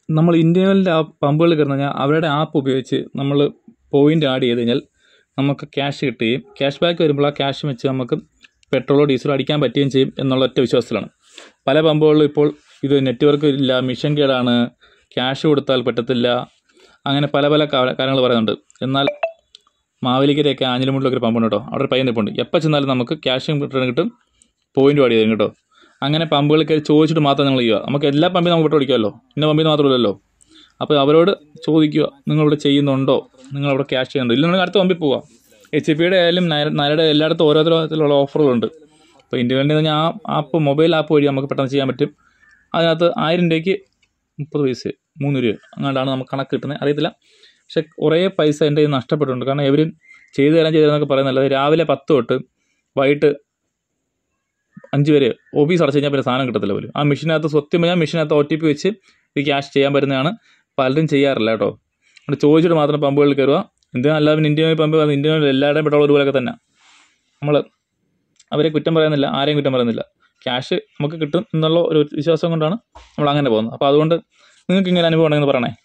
നമ്മൾ ഇന്ത്യയിലെ ആ പമ്പുകളിൽ കയറുന്ന കഴിഞ്ഞാൽ അവരുടെ ആപ്പ് ഉപയോഗിച്ച് നമ്മൾ പോയിൻ്റ് ആഡ് ചെയ്ത് കഴിഞ്ഞാൽ നമുക്ക് ക്യാഷ് കിട്ടുകയും ക്യാഷ് ബാക്ക് വരുമ്പോൾ ആ ക്യാഷ് വെച്ച് നമുക്ക് പെട്രോളോ ഡീസലോ അടിക്കാൻ പറ്റുകയും ചെയ്യും എന്നുള്ള ഒറ്റ വിശ്വാസത്തിലാണ്. പല പമ്പുകളിലും ഇപ്പോൾ ഇത് നെറ്റ്വർക്ക് ഇല്ല, മിഷൻ കേടാണ്, ക്യാഷ് കൊടുത്താൽ പറ്റത്തില്ല, അങ്ങനെ പല പല കാര്യങ്ങൾ പറയുന്നുണ്ട്. എന്നാൽ മാവേലിക്കരയൊക്കെ ആഞ്ഞിലിമുട്ടിലൊക്കെ ഒരു പമ്പുണ്ട് കേട്ടോ. അവിടെ ഒരു പയ്യൻ നിൽപ്പുണ്ട്. എപ്പോൾ ചെന്നാലും നമുക്ക് ക്യാഷും റിട്ടേൺ കിട്ടും, പോയിൻ്റ് ആഡ് ചെയ്യും കേട്ടോ. അങ്ങനെ പമ്പുകളിൽ കയറി ചോദിച്ചിട്ട് മാത്രം നിങ്ങൾ ചെയ്യുക. നമുക്ക് എല്ലാ പമ്പിൽ നമുക്ക് പെട്രോൾ അടിക്കാമല്ലോ, ഇന്ന പമ്പിൽ മാത്രമല്ലല്ലോ. അപ്പോൾ അവരോട് ചോദിക്കുക, നിങ്ങളിവിടെ ചെയ്യുന്നുണ്ടോ, നിങ്ങളവിടെ ക്യാഷ് ചെയ്യുന്നുണ്ടോ, ഇല്ലെങ്കിൽ അടുത്ത പമ്പിൽ പോവുക. HP-യുടെ ആയാലും നരയുടെ എല്ലായിടത്തും ഓരോ തരത്തിലുള്ള ഓഫറുകളുണ്ട്. ഇപ്പോൾ ഇന്ത്യയിൽ നിന്ന് ആ ആപ്പ്, മൊബൈൽ ആപ്പ് വഴി നമുക്ക് പെട്ടെന്ന് ചെയ്യാൻ പറ്റും. അതിനകത്ത് 1000 രൂപയ്ക്ക് 30 പൈസ 3 രൂപ അങ്ങോട്ടാണ് നമുക്ക് കണക്ക് കിട്ടുന്നത്, അറിയത്തില്ല. പക്ഷെ കുറേ പൈസ എൻ്റെ കയ്യിൽ നഷ്ടപ്പെട്ടിട്ടുണ്ട്. കാരണം ഇവർ ചെയ്തു തരാമെന്നൊക്കെ പറയുന്നതല്ലാതെ രാവിലെ 10 തൊട്ട് വൈകിട്ട് 5 വരെ ഓഫീസ് അടച്ചു കഴിഞ്ഞാൽ പിന്നെ സാധനം കിട്ടത്തില്ല പോലും. ആ മെഷീനകത്ത് സത്യം പറഞ്ഞാൽ മെഷീനകത്ത് OTP വെച്ച് ഇത് ക്യാഷ് ചെയ്യാൻ പറ്റുന്നതാണ്. പലരും ചെയ്യാറില്ല കേട്ടോ. അവിടെ ചോദിച്ചിട്ട് മാത്രം പമ്പുകളിൽ കയറുക. എന്തിനാ പിന്നെ ഇന്ത്യൻ പമ്പ്, ഇന്ത്യയിൽ എല്ലാവരുടെയും പെട്രോൾ ഒരുപോലെയൊക്കെ തന്നെ. നമ്മൾ അവരെ കുറ്റം പറയുന്നില്ല, ആരെയും കുറ്റം പറയുന്നില്ല. ക്യാഷ് നമുക്ക് കിട്ടും എന്നുള്ള ഒരു വിശ്വാസം കൊണ്ടാണ് നമ്മൾ അങ്ങനെ പോകുന്നത്. അപ്പോൾ അതുകൊണ്ട് നിങ്ങൾക്ക് ഇങ്ങനെ അനുഭവം ഉണ്ടെങ്കിൽ പറയണേ.